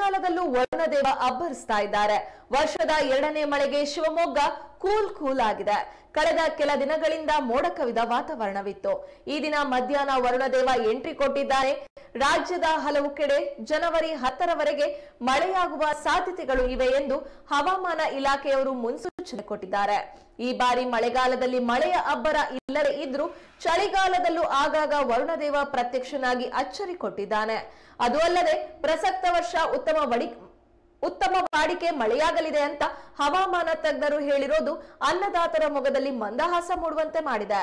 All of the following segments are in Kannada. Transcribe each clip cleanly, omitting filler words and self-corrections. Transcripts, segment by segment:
ಮಳೆಗಾಲದಲ್ಲೂ ವರುಣದೇವ ಅಬ್ಬರಿಸ್ತಾ ಇದ್ದಾರೆ. ವರ್ಷದ 2ನೇ ಮಳೆಗೆ ಶಿವಮೊಗ್ಗ ಕೂಲ್ ಆಗಿದೆ. ಕಳೆದ ಕೆಲ ದಿನಗಳಿಂದ ಮೋಡ ಕವಿದ ವಾತಾವರಣವಿತ್ತು. ಈ ದಿನ ಮಧ್ಯಾಹ್ನ ವರುಣದೇವ ಎಂಟ್ರಿ ಕೊಟ್ಟಿದ್ದಾರೆ. ರಾಜ್ಯದ ಹಲವು ಕಡೆ ಜನವರಿ 10ರವರೆಗೆ ಮಳೆಯಾಗುವ ಸಾಧ್ಯತೆಗಳು ಇವೆ ಎಂದು ಹವಾಮಾನ ಇಲಾಖೆಯವರು ಮುನ್ಸೂಚನೆ ಕೊಟ್ಟಿದ್ದಾರೆ. ಈ ಬಾರಿ ಮಳೆಗಾಲದಲ್ಲಿ ಮಳೆಯ ಅಬ್ಬರ ಇಲ್ಲದೆ ಇದ್ರೂ ಚಳಿಗಾಲದಲ್ಲೂ ಆಗಾಗ ವರುಣದೇವ ಪ್ರತ್ಯಕ್ಷನಾಗಿ ಅಚ್ಚರಿ ಕೊಟ್ಟಿದ್ದಾನೆ. ಅದು ಅಲ್ಲದೆ ಪ್ರಸಕ್ತ ವರ್ಷ ಉತ್ತಮ ವಾಡಿಕೆ ಮಳೆಯಾಗಲಿದೆ ಅಂತ ಹವಾಮಾನ ತಜ್ಞರು ಹೇಳಿರೋದು ಅನ್ನದಾತರ ಮೊಗದಲ್ಲಿ ಮಂದಹಾಸ ಮೂಡುವಂತೆ ಮಾಡಿದೆ.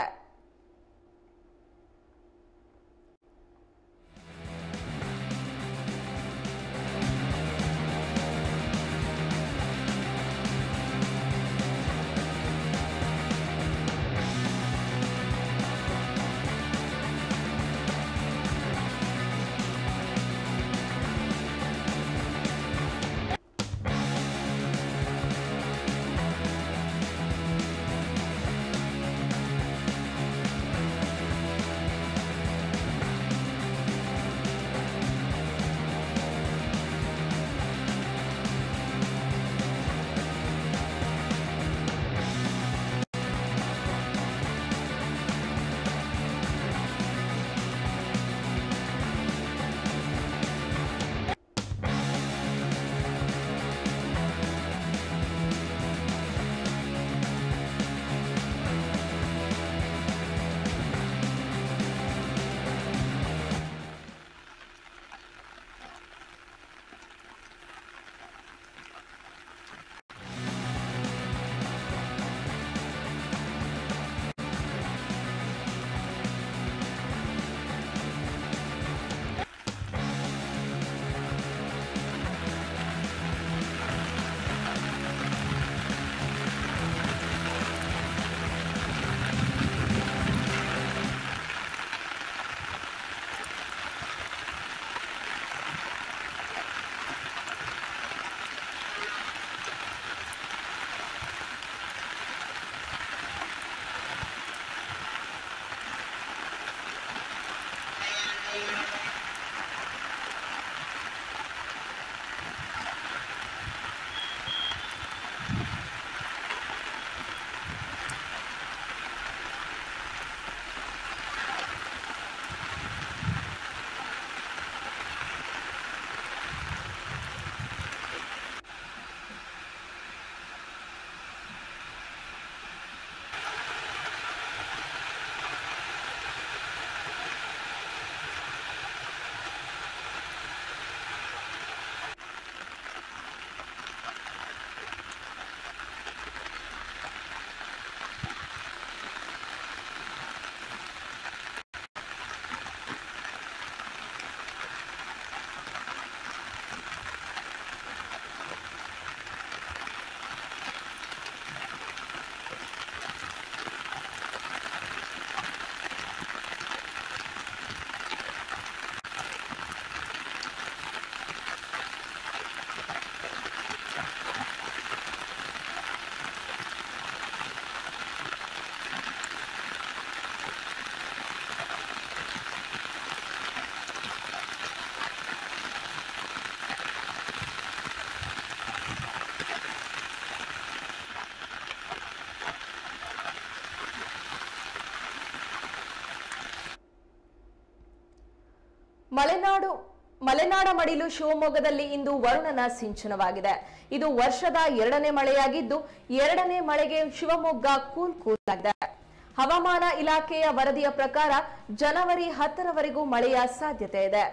ಮಲೆನಾಡ ಮಡಿಲು ಶಿವಮೊಗ್ಗದಲ್ಲಿ ಇಂದು ವರುಣನ ಸಿಂಚನವಾಗಿದೆ. ಇದು ವರ್ಷದ 2ನೇ ಮಳೆಯಾಗಿದ್ದು 2ನೇ ಮಳೆಗೆ ಶಿವಮೊಗ್ಗ ಕೂಲ್ ಆಗಿದೆ. ಹವಾಮಾನ ಇಲಾಖೆಯ ವರದಿಯ ಪ್ರಕಾರ ಜನವರಿ 10ರವರೆಗೂ ಮಳೆಯ ಸಾಧ್ಯತೆ ಇದೆ.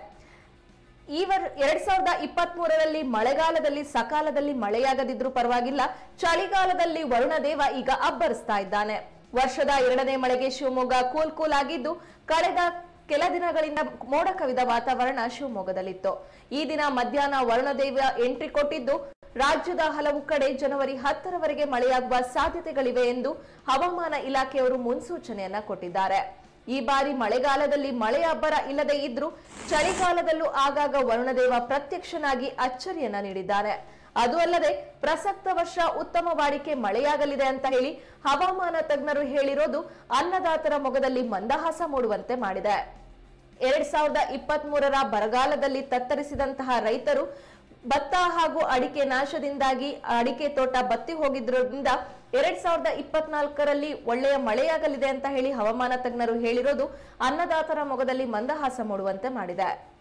2023ರಲ್ಲಿ ಮಳೆಗಾಲದಲ್ಲಿ ಸಕಾಲದಲ್ಲಿ ಮಳೆಯಾಗದಿದ್ರೂ ಪರವಾಗಿಲ್ಲ, ಚಳಿಗಾಲದಲ್ಲಿ ವರುಣದೇವ ಈಗ ಅಬ್ಬರಿಸ್ತಾ ಇದ್ದಾನೆ. ವರ್ಷದ 2ನೇ ಮಳೆಗೆ ಶಿವಮೊಗ್ಗ ಕೂಲ್ ಆಗಿದ್ದು ಕಳೆದ ಕೆಲ ದಿನಗಳಿಂದ ಮೋಡ ಕವಿದ ವಾತಾವರಣ ಶಿವಮೊಗ್ಗದಲ್ಲಿತ್ತು. ಈ ದಿನ ಮಧ್ಯಾಹ್ನ ವರುಣದೇವ ಎಂಟ್ರಿ ಕೊಟ್ಟಿದ್ದು ರಾಜ್ಯದ ಹಲವು ಕಡೆ ಜನವರಿ 10ರವರೆಗೆ ಮಳೆಯಾಗುವ ಸಾಧ್ಯತೆಗಳಿವೆ ಎಂದು ಹವಾಮಾನ ಇಲಾಖೆಯವರು ಮುನ್ಸೂಚನೆಯನ್ನ ಕೊಟ್ಟಿದ್ದಾರೆ. ಈ ಬಾರಿ ಮಳೆಗಾಲದಲ್ಲಿ ಮಳೆಯ ಅಬ್ಬರ ಇಲ್ಲದೆ ಇದ್ರೂ ಚಳಿಗಾಲದಲ್ಲೂ ಆಗಾಗ ವರುಣದೇವ ಪ್ರತ್ಯಕ್ಷನಾಗಿ ಅಚ್ಚರಿಯನ್ನ ನೀಡಿದ್ದಾನೆ. ಅದು ಅಲ್ಲದೆ ಪ್ರಸಕ್ತ ವರ್ಷ ಉತ್ತಮ ವಾಡಿಕೆ ಮಳೆಯಾಗಲಿದೆ ಅಂತ ಹೇಳಿ ಹವಾಮಾನ ತಜ್ಞರು ಹೇಳಿರೋದು ಅನ್ನದಾತರ ಮೊಗದಲ್ಲಿ ಮಂದಹಾಸ ಮೂಡುವಂತೆ ಮಾಡಿದೆ. 2023ರ ಬರಗಾಲದಲ್ಲಿ ತತ್ತರಿಸಿದಂತಹ ರೈತರು ಭತ್ತ ಹಾಗೂ ಅಡಿಕೆ ನಾಶದಿಂದಾಗಿ ಅಡಿಕೆ ತೋಟ ಬತ್ತಿ ಹೋಗಿದ್ರಿಂದ 2024ರಲ್ಲಿ ಒಳ್ಳೆಯ ಮಳೆಯಾಗಲಿದೆ ಅಂತ ಹೇಳಿ ಹವಾಮಾನ ತಜ್ಞರು ಹೇಳಿರೋದು ಅನ್ನದಾತರ ಮೊಗದಲ್ಲಿ ಮಂದಹಾಸ ಮೂಡುವಂತೆ ಮಾಡಿದೆ.